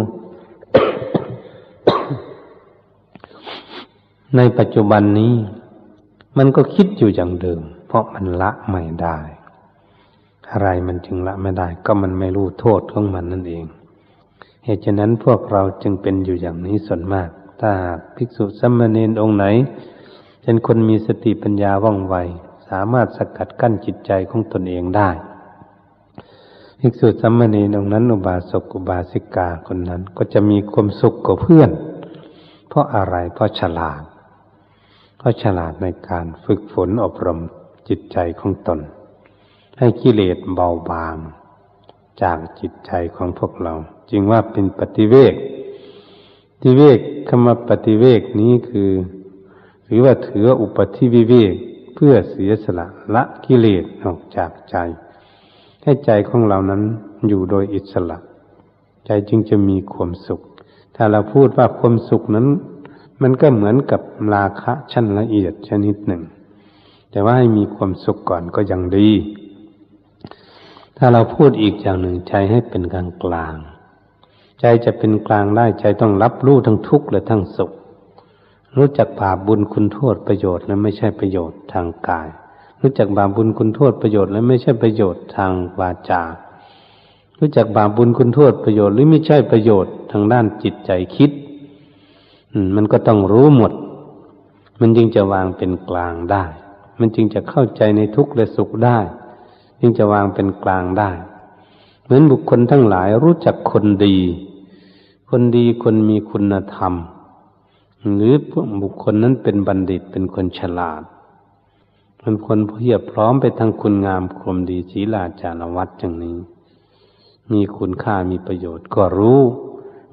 ในปัจจุบันนี้มันก็คิดอยู่อย่างเดิมเพราะมันละไม่ได้อะไรมันจึงละไม่ได้ก็มันไม่รู้โทษของมันนั่นเองเหตุฉะนั้นพวกเราจึงเป็นอยู่อย่างนี้ส่วนมากถ้าภิกษุสามเณรองค์ไหนเป็นคนมีสติปัญญาว่องไวสามารถสกัดกั้นจิตใจของตนเองได้ภิกษุสามเณรองค์นั้นอุบาสกอุบาสิกาคนนั้นก็จะมีความสุขกว่าเพื่อนเพราะอะไรเพราะฉลาดในการฝึกฝนอบรมจิตใจของตนให้กิเลสเบาบางจากจิตใจของพวกเราจึงว่าเป็นปฏิเวกคำว่าปฏิเวกนี้คือหรือว่าถือว่าอุปธิวิเวกเพื่อเสียสละละกิเลสออกจากใจให้ใจของเรานั้นอยู่โดยอิสระใจจึงจะมีความสุขถ้าเราพูดว่าความสุขนั้นมันก็เหมือนกับราคะชั้นละเอียดชนิดหนึ่งแต่ว่าให้มีความสุขก่อนก็ยังดีถ้าเราพูดอีกอย่างหนึ่งใจให้เป็นกลางกลางใจจะเป็นกลางได้ใจต้องรับรู้ทั้งทุกข์และทั้งสุขรู้จักบาปบุญคุณโทษประโยชน์และไม่ใช่ประโยชน์ทางกายรู้จักบาปบุญคุณโทษประโยชน์และไม่ใช่ประโยชน์ทางวาจารู้จักบาปบุญคุณโทษประโยชน์หรือไม่ใช่ประโยชน์ทางด้านจิตใจคิดมันก็ต้องรู้หมดมันจึงจะวางเป็นกลางได้มันจึงจะเข้าใจในทุกข์และสุขได้จึงจะวางเป็นกลางได้เหมือนบุคคลทั้งหลายรู้จักคนดีคนมีคุณธรรมหรือบุคคลนั้นเป็นบัณฑิตเป็นคนฉลาดเป็นคนเพียบพร้อมไปทั้งคุณงามความดีศีลาจารวัตรอย่างนี้มีคุณค่ามีประโยชน์ก็รู้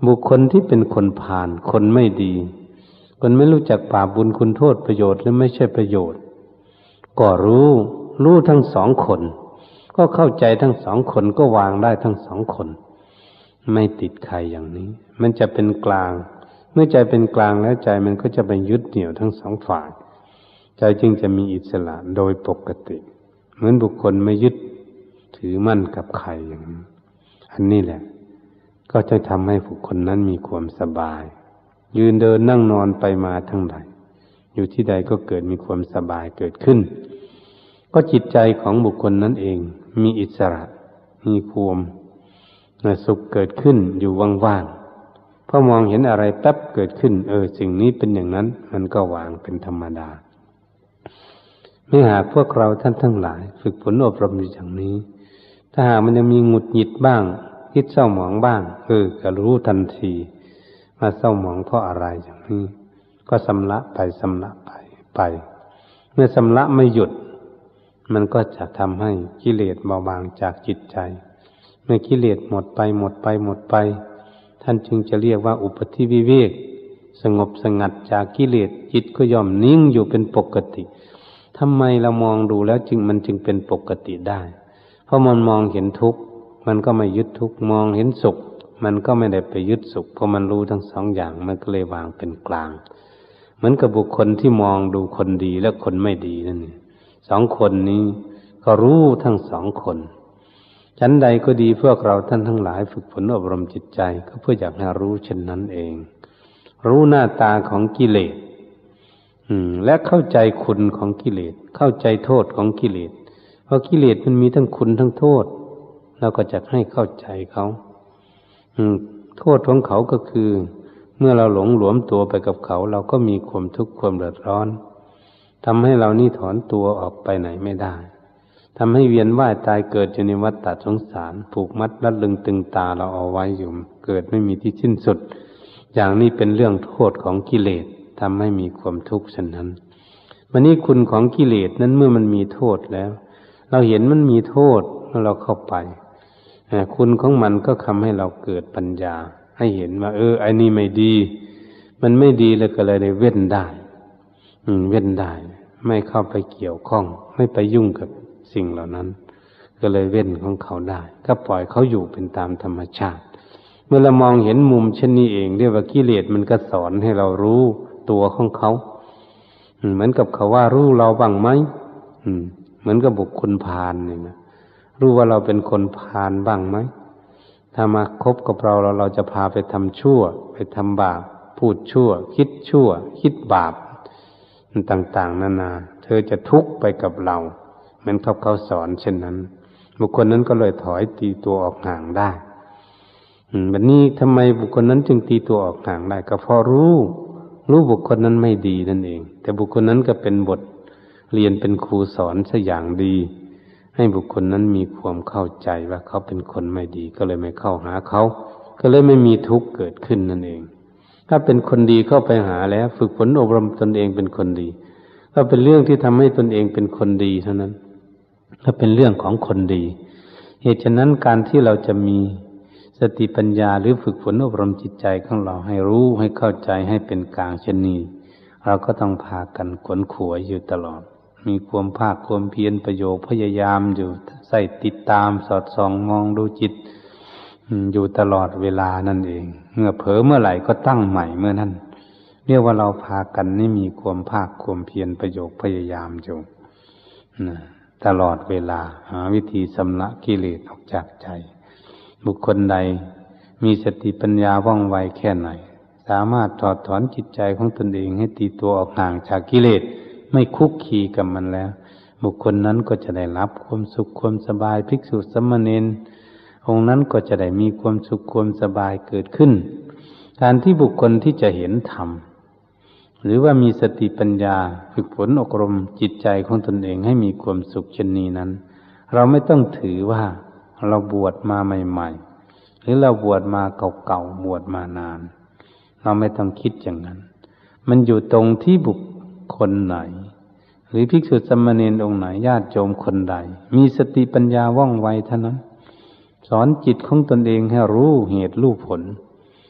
บุคคลที่เป็นคนพาลคนไม่ดีคนไม่รู้จักบาปบุญคุณโทษประโยชน์หรือไม่ใช่ประโยชน์ก็รู้ทั้งสองคนก็เข้าใจทั้งสองคนก็วางได้ทั้งสองคนไม่ติดใครอย่างนี้มันจะเป็นกลางเมื่อใจเป็นกลางแล้วใจมันก็จะไปยึดเหนี่ยวทั้งสองฝ่ายใจจึงจะมีอิสระโดยปกติเหมือนบุคคลไม่ยึดถือมั่นกับใครอย่างนี้อันนี้แหละก็จะทำให้บุคคลนั้นมีความสบายยืนเดินนั่งนอนไปมาทั้งใดอยู่ที่ใดก็เกิดมีความสบายเกิดขึ้นก็จิตใจของบุคคลนั้นเองมีอิสระมีความสุขเกิดขึ้นอยู่ว่างๆพอมองเห็นอะไรแป๊บเกิดขึ้นสิ่งนี้เป็นอย่างนั้นมันก็วางเป็นธรรมดาไม่หากพวกเราท่านทั้งหลายฝึกฝนอบรมอยู่อย่างนี้ถ้าหากมันยังมีหงุดหงิดบ้างคิดเศร้าหมองบ้างก็รู้ทันทีว่าเศร้าหมองเพราะอะไรอย่างนี้ก็ชำระไปเมื่อชำระไม่หยุดมันก็จะทำให้กิเลสเบาบางจากจิตใจเมื่อกิเลสหมดไปท่านจึงจะเรียกว่าอุปธิวิเวกสงบสงัดจากกิเลสจิตก็ย่อมนิ่งอยู่เป็นปกติทำไมเรามองดูแล้วมันจึงเป็นปกติได้เพราะมันมองเห็นทุกข์มันก็ไม่ยึดทุกข์มองเห็นสุขมันก็ไม่ได้ไปยึดสุขเพราะมันรู้ทั้งสองอย่างมันก็เลยวางเป็นกลางเหมือนกับบุคคลที่มองดูคนดีและคนไม่ดีนั่นเองสองคนนี้ก็รู้ทั้งสองคนชั้นใดก็ดีพวกเราท่านทั้งหลายฝึกฝนอบรมจิตใจก็เพื่ออยากให้รู้เช่นนั้นเองรู้หน้าตาของกิเลสและเข้าใจคุณของกิเลสเข้าใจโทษของกิเลสเพราะกิเลสมันมีทั้งคุณทั้งโทษเราก็จะให้เข้าใจเขาโทษของเขาก็คือเมื่อเราหลงหลวมตัวไปกับเขาเราก็มีความทุกข์ความเดือดร้อนทำให้เรานี่ถอนตัวออกไปไหนไม่ได้ทำให้เวียนว่ายตายเกิดอยู่ในวัฏฏะสงสารผูกมัดรัดลึงตึงตาเราเอาไว้อยู่เกิดไม่มีที่สิ้นสุดอย่างนี้เป็นเรื่องโทษของกิเลสทำให้มีความทุกข์ฉะนั้นวันนี้คุณของกิเลสนั้นเมื่อมันมีโทษแล้วเราเห็นมันมีโทษเมื่อเราเข้าไปคุณของมันก็ทำให้เราเกิดปัญญาให้เห็นว่าไอ้นี่ไม่ดีมันไม่ดีแล้วก็เลยได้เว้นได้เว้นได้ไม่เข้าไปเกี่ยวข้องไม่ไปยุ่งกับสิ่งเหล่านั้นก็เลยเว้นของเขาได้ก็ปล่อยเขาอยู่เป็นตามธรรมชาติเมื่อเรามองเห็นมุมเช่นนี้เองเรียกว่ากิเลสมันก็สอนให้เรารู้ตัวของเขาเหมือนกับเขาว่ารู้เราบ้างไหมเหมือนกับบุคคลพาลนี่นะรู้ว่าเราเป็นคนพาลบ้างไหมถ้ามาคบกับเราจะพาไปทำชั่วไปทำบาปพูดชั่วคิดชั่วคิดบาปต่างๆนานาเธอจะทุกข์ไปกับเราเหมือนเขาสอนเช่นนั้นบุคคลนั้นก็เลยถอยตีตัวออกห่างได้แบบนี้ทำไมบุคคลนั้นจึงตีตัวออกห่างได้ก็เพราะรู้บุคคลนั้นไม่ดีนั่นเองแต่บุคคลนั้นก็เป็นบทเรียนเป็นครูสอนซะอย่างดีให้บุคคลนั้นมีความเข้าใจว่าเขาเป็นคนไม่ดีก็เลยไม่เข้าหาเขาก็เลยไม่มีทุกข์เกิดขึ้นนั่นเองถ้าเป็นคนดีเข้าไปหาแล้วฝึกฝนอบรมตนเองเป็นคนดีก็เป็นเรื่องที่ทำให้ตนเองเป็นคนดีเท่านั้นก็เป็นเรื่องของคนดีเหตุฉะนั้นการที่เราจะมีสติปัญญาหรือฝึกฝนอบรมจิตใจของเราให้รู้ให้เข้าใจให้เป็นกลางเช่นนี้เราก็ต้องพากันขวนขวายอยู่ตลอดมีความภาคความเพียรประโยชน์พยายามอยู่ใส่ติดตามสอดส่องมองดูจิตอยู่ตลอดเวลานั่นเองเมื่อเผลอเมื่อไหร่ก็ตั้งใหม่เมื่อนั้นเรียกว่าเราพากันนี่มีความภาคความเพียรประโยชน์พยายามอยู่ตลอดเวลาหาวิธีชำระกิเลสออกจากใจบุคคลใดมีสติปัญญาว่องไวแค่ไหนสามารถถอดถอนจิตใจของตนเองให้ตีตัวออกห่างจากกิเลสไม่คุกคีกับมันแล้วบุคคลนั้นก็จะได้รับความสุขความสบายภิกษุสามเณรองค์นั้นก็จะได้มีความสุขความสบายเกิดขึ้นการที่บุคคลที่จะเห็นธรรมหรือว่ามีสติปัญญาฝึกฝนอบรมจิตใจของตนเองให้มีความสุขเช่นนี้นั้นเราไม่ต้องถือว่าเราบวชมาใหม่ๆหรือเราบวชมาเก่าๆบวชมานานเราไม่ต้องคิดอย่างนั้นมันอยู่ตรงที่บุคคลไหนหรือภิกษุสามเณรองค์ไหนญาติโยมคนใดมีสติปัญญาว่องไวเท่านั้นสอนจิตของตนเองให้รู้เหตุรู้ผล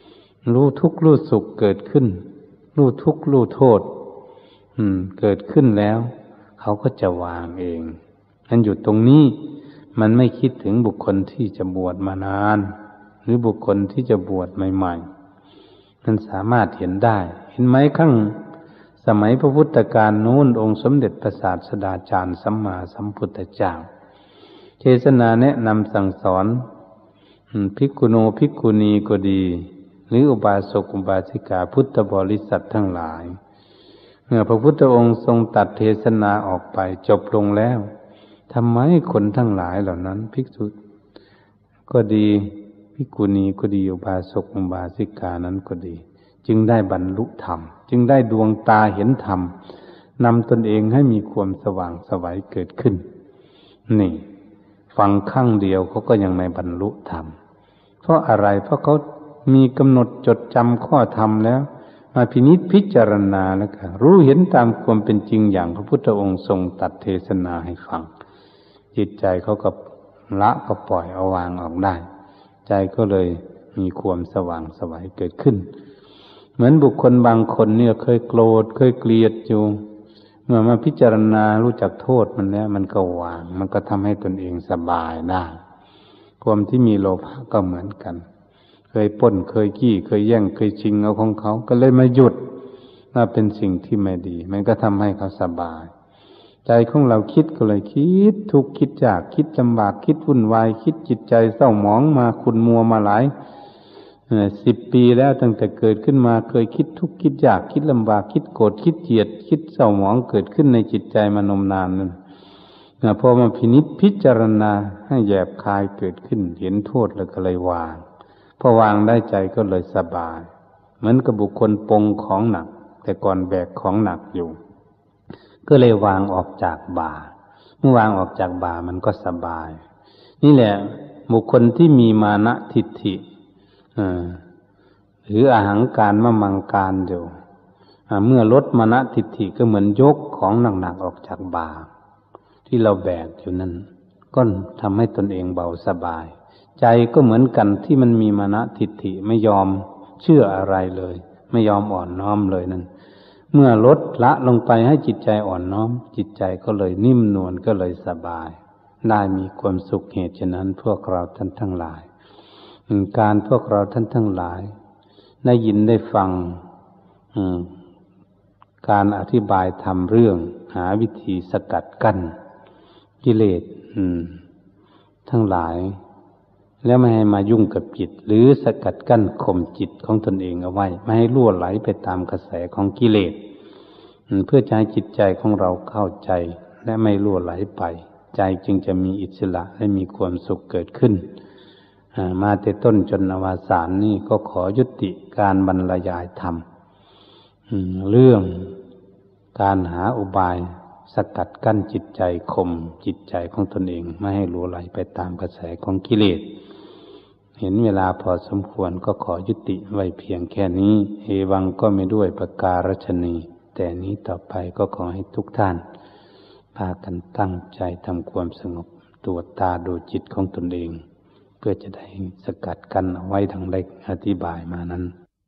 รู้ทุกข์รู้สุขเกิดขึ้นรู้ทุกข์รู้โทษเกิดขึ้นแล้วเขาก็จะวางเองมันอยู่ตรงนี้มันไม่คิดถึงบุคคลที่จะบวชมานานหรือบุคคลที่จะบวชใหม่ๆมันสามารถเห็นได้เห็นไหมข้างสมัยพระพุทธกาลนู้นองค์สมเด็จพระศาสดาจารย์สัมมาสัมพุทธเจ้าเทศนาแนะนำสั่งสอนภิกขุโนภิกขุณีก็ดีหรืออุบาสกอุบาสิกาพุทธบริษัททั้งหลายเมื่อพระพุทธองค์ทรงตัดเทศนาออกไปจบลงแล้วทำไมคนทั้งหลายเหล่านั้นภิกษุก็ดีภิกขุณีก็ดีอุบาสกอุบาสิกานั้นก็ดีจึงได้บรรลุธรรมจึงได้ดวงตาเห็นธรรมนำตนเองให้มีความสว่างไสวเกิดขึ้นนี่ฟังครั้งเดียวเขาก็ยังไม่บรรลุธรรมเพราะอะไรเพราะเขามีกำหนดจดจำข้อธรรมแล้วมาพินิจพิจารณาแล้วก็รู้เห็นตามความเป็นจริงอย่างพระพุทธองค์ทรงตัดเทศนาให้ฟังจิตใจเขาก็ละก็ปล่อยเอาวางออกได้ใจก็เลยมีความสว่างไสวเกิดขึ้นเหมือนบุคคลบางคนเนี่ยเคยโกรธเคยเกลียดอยู่เมื่อมาพิจารณารู้จักโทษมันแล้วมันก็วางมันก็ทำให้ตนเองสบายได้ความที่มีโลภะก็เหมือนกันเคยปล้นเคยขี้เคยแย่งเคยชิงเอาของเขาก็เลยมาหยุดน่าเป็นสิ่งที่ไม่ดีมันก็ทำให้เขาสบายใจของเราคิดก็เลยคิดทุกข์คิดยากคิดลำบากคิดวุ่นวายคิดจิตใจเศร้าหมองมาขุ่นมัวมาหลาย10 ปีแล้วตั้งแต่เกิดขึ้นมาเคยคิดทุกข์คิดยากคิดลำบากคิดโกรธคิดเกลียดคิดเศร้าหมองเกิดขึ้นในจิตใจมานมนานนั่นพอมาพินิจพิจารณาให้แยบคายเกิดขึ้นเห็นโทษแล้วก็เลยวางพอวางได้ใจก็เลยสบายเหมือนกับบุคคลปงของหนักแต่ก่อนแบกของหนักอยู่ก็เลยวางออกจากบ่าเมื่อวางออกจากบ่ามันก็สบายนี่แหละบุคคลที่มีมานะทิฏฐิหรืออหังการมมังการอยู่เมื่อลดมานะทิฏฐิก็เหมือนยกของหนักๆออกจากบ่าที่เราแบกอยู่นั้นก็ทำให้ตนเองเบาสบายใจก็เหมือนกันที่มันมีมานะทิฏฐิไม่ยอมเชื่ออะไรเลยไม่ยอมอ่อนน้อมเลยนั่นเมื่อลดละลงไปให้จิตใจอ่อนน้อมจิตใจก็เลยนิ่มนวลก็เลยสบายได้มีความสุขเหตุฉะนั้นพวกเราท่านทั้งหลายการพวกเราท่านทั้งหลายได้ยินได้ฟังการอธิบายธรรมเรื่องหาวิธีสกัดกั้นกิเลสทั้งหลายแล้วไม่ให้มายุ่งกับจิตหรือสกัดกั้นข่มจิตของตนเองเอาไว้ไม่ให้ล่วไหลไปตามกระแสของกิเลสเพื่อจะให้จิตใจของเราเข้าใจและไม่ล่วไหลไปใจจึงจะมีอิสระและมีความสุขเกิดขึ้นมาแต่ต้นจนอวสานนี่ก็ขอยุติการบรรยายธรรมเรื่องการหาอุบายสกัดกั้นจิตใจข่มจิตใจของตนเองไม่ให้หลงไหลไปตามกระแสของกิเลสเห็นเวลาพอสมควรก็ขอยุติไว้เพียงแค่นี้เอวังก็ไม่ด้วยประการฉนีแต่นี้ต่อไปก็ขอให้ทุกท่านพากันตั้งใจทำความสงบตรวจตาดูจิตของตนเองเพื่อจะได้สกัดกั้นเอาไว้ทั้งเล็กอธิบายมานั้น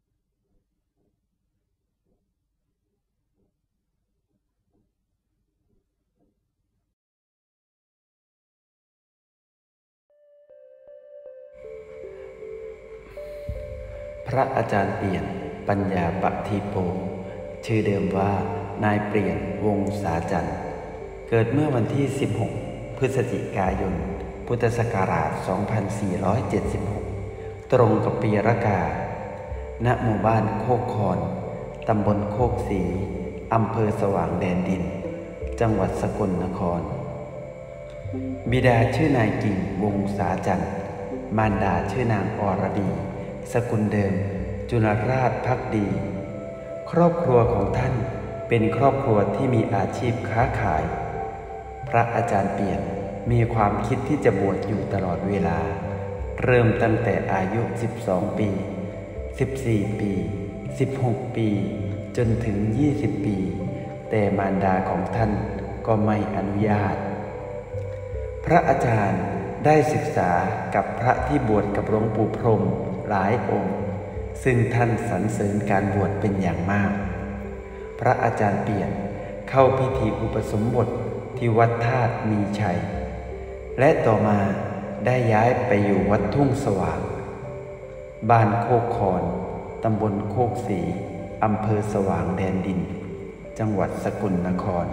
พระอาจารย์เปลี่ยนปัญญาปฏิโปชื่อเดิมว่านายเปลี่ยนวงศาจันทร์เกิดเมื่อวันที่16 พฤศจิกายน พุทธศักราช 2476 ตรงกับปีรากาณหมู่บ้านโคกคอนตำบลโคกศรีอำเภอสว่างแดนดินจังหวัดสกลนครบิดาชื่อนายกิ่งวงศาจันทร์มารดาชื่อนางอรดีสกุลเดิมจุลราชภักดีครอบครัวของท่านเป็นครอบครัวที่มีอาชีพค้าขายพระอาจารย์เปลี่ยนมีความคิดที่จะบวชอยู่ตลอดเวลาเริ่มตั้งแต่อายุ12 ปี14 ปี16 ปีจนถึง20 ปีแต่มารดาของท่านก็ไม่อนุญาตพระอาจารย์ได้ศึกษากับพระที่บวชกับหลวงปู่พรหมหลายองค์ซึ่งท่านสรรเสริญการบวชเป็นอย่างมากพระอาจารย์เปลี่ยนเข้าพิธีอุปสมบทที่วัดธาตุมีชัยและต่อมาได้ย้ายไปอยู่วัดทุ่งสว่างบ้านโคกคอนตำบลโคกศรีอำเภอสว่างแดนดินจังหวัดสกลนคร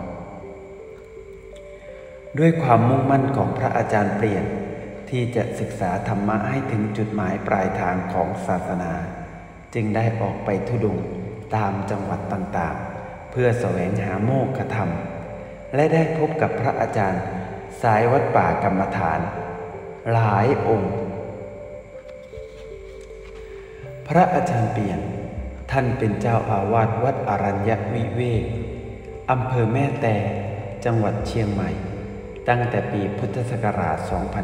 ด้วยความมุ่งมั่นของพระอาจารย์เปลี่ยนที่จะศึกษาธรรมะให้ถึงจุดหมายปลายทางของศาสนาจึงได้ออกไปธุดงค์ตามจังหวัดต่างๆเพื่อแสวงหาโมกขธรรมและได้พบกับพระอาจารย์สายวัดป่ากรรมฐานหลายองค์พระอาจารย์เปลี่ยนท่านเป็นเจ้าอาวาสวัดอรัญญวิเวกอำเภอแม่แตจังหวัดเชียงใหม่ตั้งแต่ปีพุทธศักราช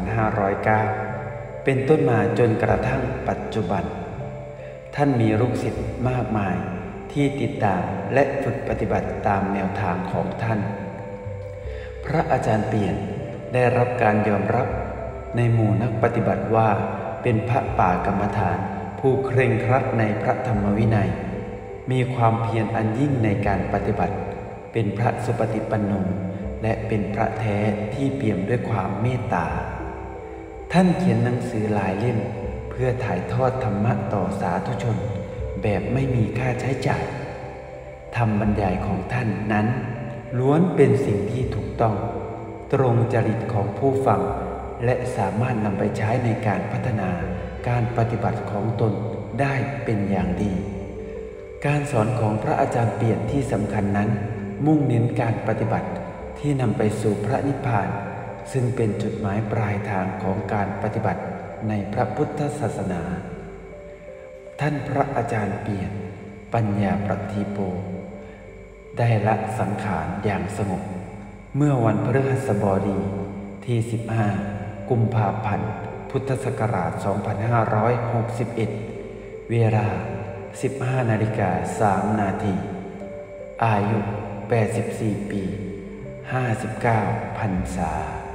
2509 เป็นต้นมาจนกระทั่งปัจจุบันท่านมีลูกศิษย์มากมายที่ติดตามและฝึกปฏิบัติตามแนวทางของท่านพระอาจารย์เปลี่ยนได้รับการยอมรับในหมู่นักปฏิบัติว่าเป็นพระป่ากรรมฐานผู้เคร่งครัดในพระธรรมวินัยมีความเพียรอันยิ่งในการปฏิบัติเป็นพระสุปฏิปันโนและเป็นพระแท้ที่เปี่ยมด้วยความเมตตาท่านเขียนหนังสือหลายเล่มเพื่อถ่ายทอดธรรมะต่อสาธุชนแบบไม่มีค่าใช้จ่ายธรรมบรรยายของท่านนั้นล้วนเป็นสิ่งที่ถูกต้องตรงจริตของผู้ฟังและสามารถนำไปใช้ในการพัฒนาการปฏิบัติของตนได้เป็นอย่างดีการสอนของพระอาจารย์เปลี่ยนที่สำคัญนั้นมุ่งเน้นการปฏิบัติที่นำไปสู่พระนิพพานซึ่งเป็นจุดหมายปลายทางของการปฏิบัติในพระพุทธศาสนาท่านพระอาจารย์เปลี่ยนปัญญาประทีโปได้ละสังขารอย่างสงบเมื่อวันพฤหัสบดีที่ 15 กุมภาพันธ์ พุทธศักราช 2561 เวลา 15:03 นาทีอายุ 84 ปี 59 พรรษา